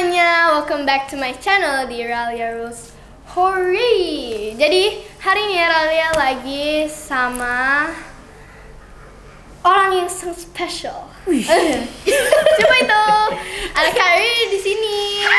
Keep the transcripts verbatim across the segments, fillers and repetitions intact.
semuanya, welcome back to my channel di Ralia Rose Hori. Jadi hari ini Ralia lagi sama orang yang sangat spesial. Coba itu, ada Kari di sini.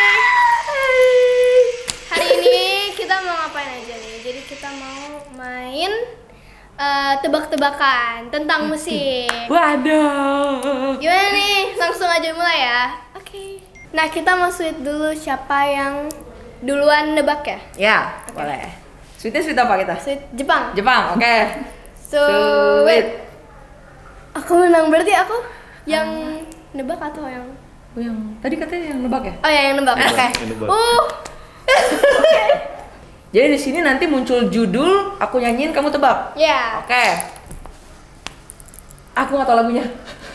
Hari ini kita mau ngapain aja nih? Jadi kita mau main uh, tebak-tebakan tentang musik. Waduh. Gimana nih? Langsung aja mulai ya. Oke. Okay. Nah, kita mau sweet dulu siapa yang duluan nebak ya? Ya, okay. Boleh. Sweetnya sweet apa kita? Sweet Jepang. Jepang, oke. Okay. Sweet. Aku menang berarti aku yang hmm. nebak atau yang? Oh, yang tadi katanya yang nebak ya? Oh ya, yang nebak. Oke. Okay. Uh. Okay. Jadi di sini nanti muncul judul, aku nyanyiin, kamu tebak. Ya. Yeah. Oke. Okay. Aku nggak tahu lagunya.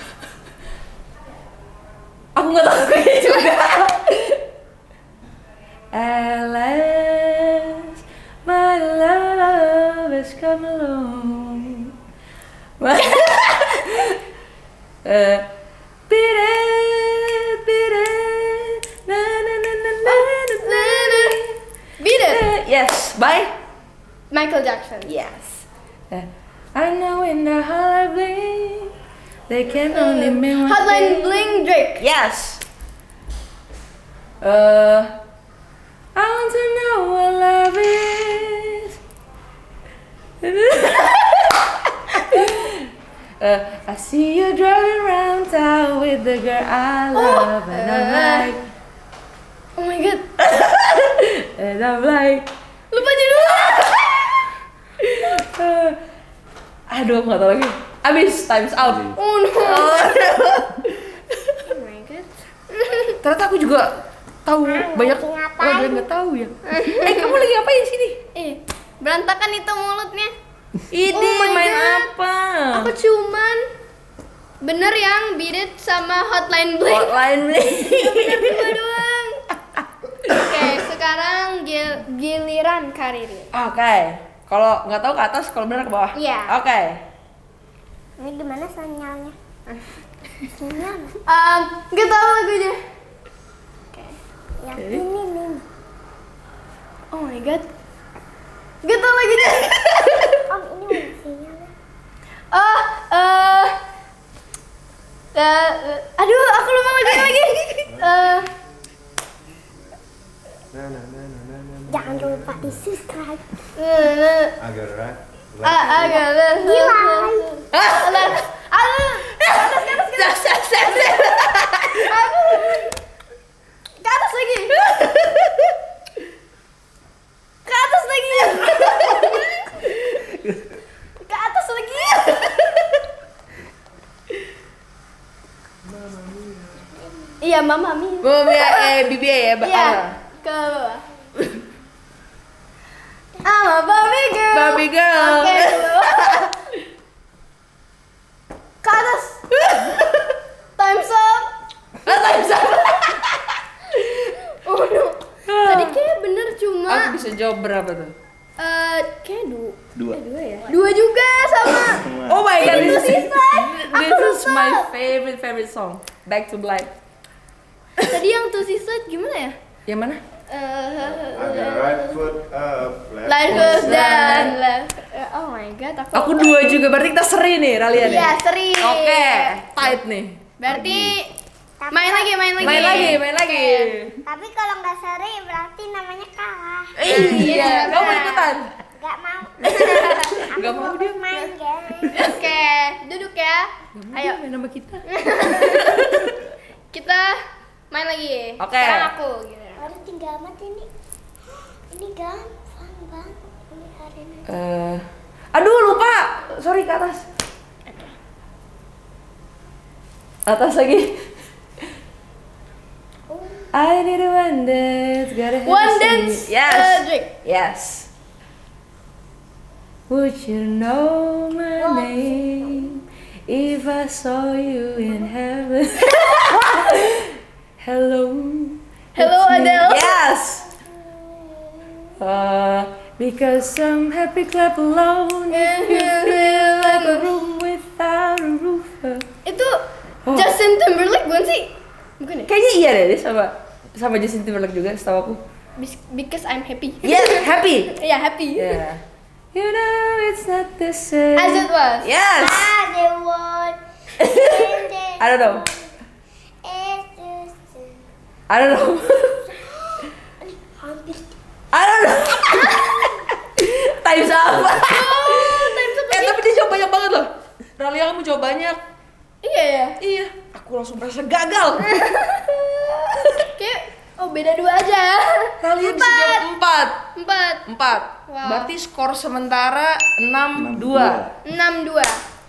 Aku nggak tahu lagunya juga. Alas, my love has come along. uh, beat it, beat it, na na na na na na na. Beat It. Uh, yes, by Michael Jackson. Yes. Uh, I know in the heart bling, they can only mean one Hotline thing. Bling Drake. Yes. Uh, I want to know what love is. uh, I see you driving around town with the girl I love, oh, and I'm uh, like, oh my god. and I'm like, lupa judulnya. uh, aduh, nggak tahu lagi. Abis, times out. Oh no. Oh, no. Oh my god. Ternyata aku juga tahu banyak orang yang nggak tahu ya. Eh, kamu lagi ngapain sini? Eh, berantakan itu mulutnya. Ini Oh main God. apa? Aku cuman bener yang Beat It sama Hotline Bling. Hotline Bling. Bener dua doang. Oke, sekarang gil giliran Kariri. Oke. Kalau nggak tahu ke atas, kalau benar ke bawah. Iya. Oke. Ini gimana sinyalnya? Sinyal? Um, nggak tahu lagunya. Oke. Yang Oke. ini nih. Oh my god. Nggak tahu lagunya. Om, ini mana sinyalnya? Oh, eh, uh, aduh, aku lupa lagunya lagi. Eh, Jangan lupa di subscribe. uh, Agak rat. ah, agak Gila. Aduh, aduh, ke atas, ke atas, ke atas. Aduh, ke atas lagi. Ke atas lagi. Ke atas lagi. Iya, Mama Mi. Bum ya, eh, Bibi ya, Mbak. Iya, ke bawah. I'm a Barbie girl. Barbie girl. Oke, ke bawah. Ke atas. Time's up. Ah, time's up. Oh no. Tadi kayak bener cuma Aku bisa jawab berapa tuh? eh kayak du Dua. eh, dua ya. Dua juga sama. Oh my god, Itu this, sisa. this Aku is lupa. my favorite favorite song. Back to Black. Tadi yang tuh sisa gimana ya? Yang mana? Eh Agak right foot up, left Left foot foot down, left. Eh, Oh my god, aku. Aku dua juga, berarti kita seri nih, Ralia nih. Iya, seri. Oke, tight nih. Berarti Tapi main lagi, main lagi. Main lagi, main lagi. Tapi kalau nggak seri berarti namanya kalah. Iya, kamu mau ikutan? Nggak mau. Gak mau dia. Main guys. Oke, duduk ya. Ayo, Main sama kita. kita main lagi. Oke. Sekarang aku gitu. Baru tinggal amat ini. Ini gampang bang. Ini hari ini. Eh, aduh lupa. Sorry, ke atas. Atas lagi. I need a one dance, gotta have One a dance. sing- Yes. uh, Drake. Yes. Would you know my name if I saw you in heaven? Hello. Hello, it's me. Adele. Yes. Uh, because I'm happy, clap alone. If you feel like a room without a roof. Itu Oh. Justin Timberlake bukan sih? Bukan ya? Kayaknya iya deh, dia sama. Sama Justin Timberlake juga setahu aku. Bis- Because I'm happy. Yes, happy. Yeah, happy. Yeah. You know it's not the same. As it was. Yes. Ah, the one. I don't know. I don't know. Hampir. I don't know. Times up. Times up Eh lagi. tapi dia jawab banyak banget loh. Ralia kamu jawab banyak. Iya ya. Iya. Aku langsung merasa gagal. Kayak oh beda dua aja. Ralia bisa jawab empat. Empat. Empat. Wow. Berarti skor sementara enam dua. Enam dua.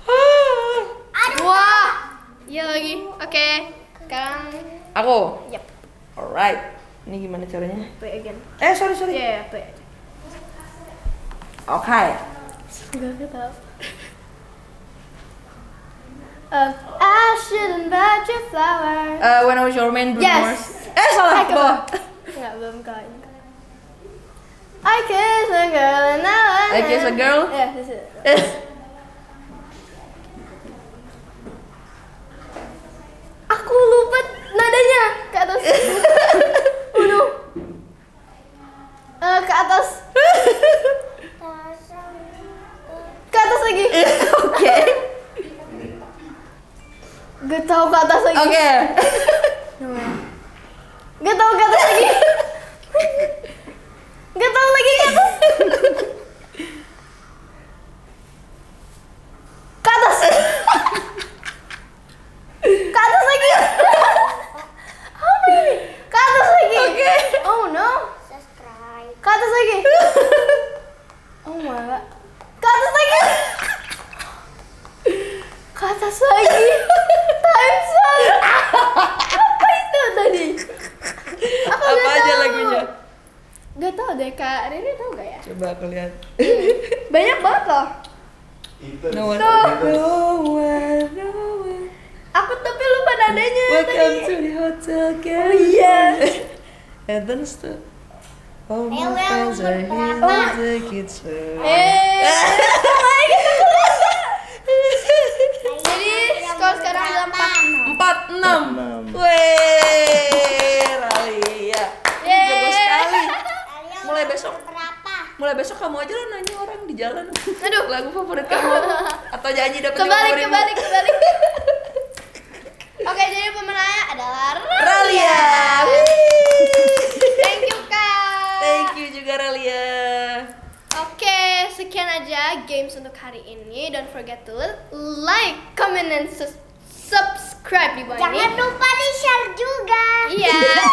Wah. Iya lagi. Oke. Sekarang. Aku. Yep. Alright. Ini gimana caranya? Play again. Eh sorry sorry. Iya yeah, play. Oke. Gak tahu. Uh, I shouldn't buy you flowers. Uh, when I was your man, Bruno Yes. Mars. Eh salah. I ke Bawah. Enggak, belum kau ini. I kiss a girl and now I I kiss a girl? Yeah, this is it. Aku lupa nadanya ke atas. Oh no. Eh, ke atas. Ke atas lagi. Oke. Gak tau ke atas lagi. Oke. Gak tau ke atas lagi. Gak tau lagi ke atas. Ke atas. Ke atas lagi. Apa ini? Ke atas lagi. Oke. Oh no. Subscribe. Ke atas lagi. Oh my god. Ke atas lagi. Ke atas lagi. Times up. Apa itu tadi? Aku Apa gak aja tahu. lagunya? Gak tau deh, Kak Riri tau gak ya? Coba aku lihat. Banyak banget loh. Ethan. No one. Tuh. No one. No one. Aku tapi lupa nadanya Welcome tadi. to the hotel. Oh iya. And then stop. All my Eh, friends well, are here berapa? to take it slow. Eh. Jadi skor sekarang adalah empat. Empat enam. Enam. Weh, Ralia. Yeay. Jago sekali. Kalian Mulai besok. berapa? Mulai besok kamu aja lo nanya orang di jalan. Aduh. Lagu favorit kamu apa? Atau nyanyi dapat Kembali, lima puluh ribu. kembali, kembali. Oke, jadi pemenangnya adalah Ralia. Ralia. Thank you, Kak. Thank you juga Ralia. Oke, sekian aja games untuk hari ini. Don't forget to like, comment, and sus- subscribe di bawah Jangan ini. lupa di share juga. Iya.